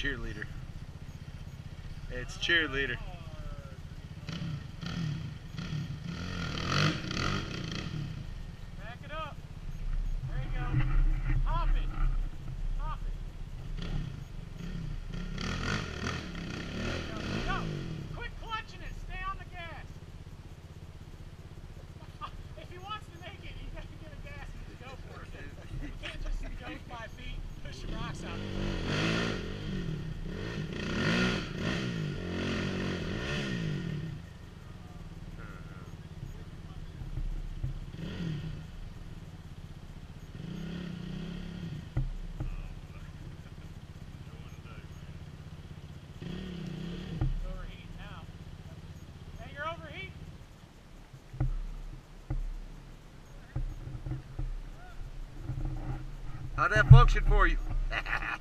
cheerleader. It's cheerleader. Back it up. There you go. Hop it. Hop it. There you go. Go. Quit clutching it. Stay on the gas. If he wants to make it, you got to get a gas and just go for it. You can't just go 5 feet, push the rocks out. How'd that function for you?